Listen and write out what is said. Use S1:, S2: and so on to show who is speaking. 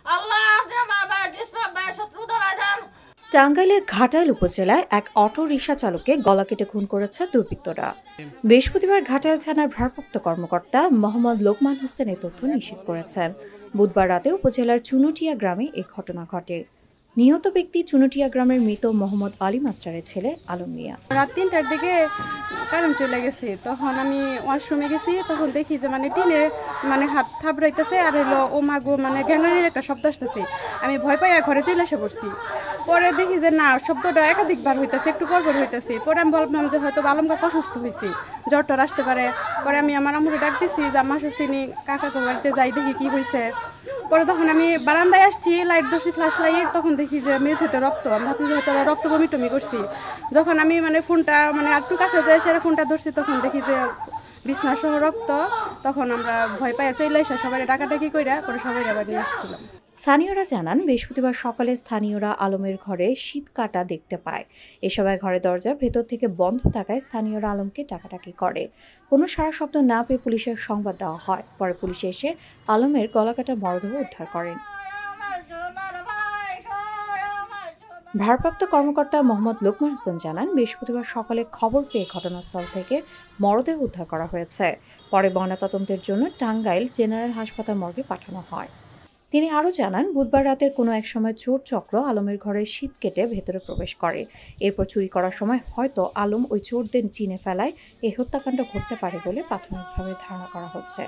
S1: টাঙ্গাইলের ঘাটাইল উপজেলায় এক অটো রিকশা চালককে গলা কেটে খুন করেছে দুর্বৃত্তরা। বৃহস্পতিবার ঘাটাইল থানার ভারপ্রাপ্ত কর্মকর্তা মোহাম্মদ লোকমান হোসেন এই তথ্য নিশ্চিত করেছেন। বুধবার রাতে উপজেলার চুনুটিয়া গ্রামে এই ঘটনা ঘটে। নিহত ব্যক্তি চুনুটিয়া গ্রামের মৃত মোহাম্মদ আলী মাস্টারের ছেলে আলম মিয়া।
S2: রাত ৩টার দিকে কারেন্ট চলে গেছে, তখন আমি ওয়াশরুমে গেছি, তখন দেখি যে টিনে হাত থাবড়াইতেছে আর হলো ও মা গো গ্যাংরানির একটা শব্দ আসতেছে। আমি ভয় পাইয়া ঘরে চলে এসে পড়ছি। পরে দেখি যে না, শব্দটা একাধিকবার হইতেছে, একটু পর হইতেছে। পরে আমি ভাবলাম যে হয়তো আলম কাকা অসুস্থ হয়েছে, জ্বর টর আসতে পারে। পরে আমি আমার আম্মুরে ডাক দিছি যে আম্মা শুনি কাকাকে বাড়িতে যাই, দেখি কি হয়েছে। পরে তখন আমি বারান্দায় আসছি, লাইট ধরছি, ফ্ল্যাশ লাইট, তখন দেখি যে মেঝেতে রক্ত। আমি ভাবছি যে হয়তো রক্ত বমি করছি। যখন আমি ফোনটা একটু কাছে যাই, সেটা ফোনটা ধরছি, তখন দেখি যে বিছনা সহ রক্ত। তখন আমরা ভয় পাইয়া চলে এসে সবাই ডাকাডাকি কইরা পরে সবাই আবার নিয়ে আসছিলাম।
S1: স্থানীয়রা জানান, বৃহস্পতিবার সকালে স্থানীয়রা আলমের ঘরে শীত কাটা দেখতে পায়। এ সময় ঘরের দরজা ভেতর থেকে বন্ধ থাকায় স্থানীয়রা আলমকে ডাকাডাকি করে। কোনো সাড়া শব্দ না পেয়ে পুলিশের সংবাদ দেওয়া হয়। পরে পুলিশ এসে আলমের গলাকাটা মরদেহ উদ্ধার করেন। ভারপ্রাপ্ত কর্মকর্তা মোহাম্মদ লোকমান হোসেন জানান, বৃহস্পতিবার সকালে খবর পেয়ে ঘটনাস্থল থেকে মরদেহ উদ্ধার করা হয়েছে। পরে ময়নাতদন্তের জন্য টাঙ্গাইল জেনারেল হাসপাতাল মর্গে পাঠানো হয়। তিনি আরও জানান, বুধবার রাতের কোনো এক সময় চোর চক্র আলমের ঘরে শীত কেটে ভেতরে প্রবেশ করে। এরপর চুরি করার সময় হয়তো আলম ওই চোরদের চিনে ফেলায় এই হত্যাকাণ্ড ঘটতে পারে বলে প্রাথমিকভাবে ধারণা করা হচ্ছে।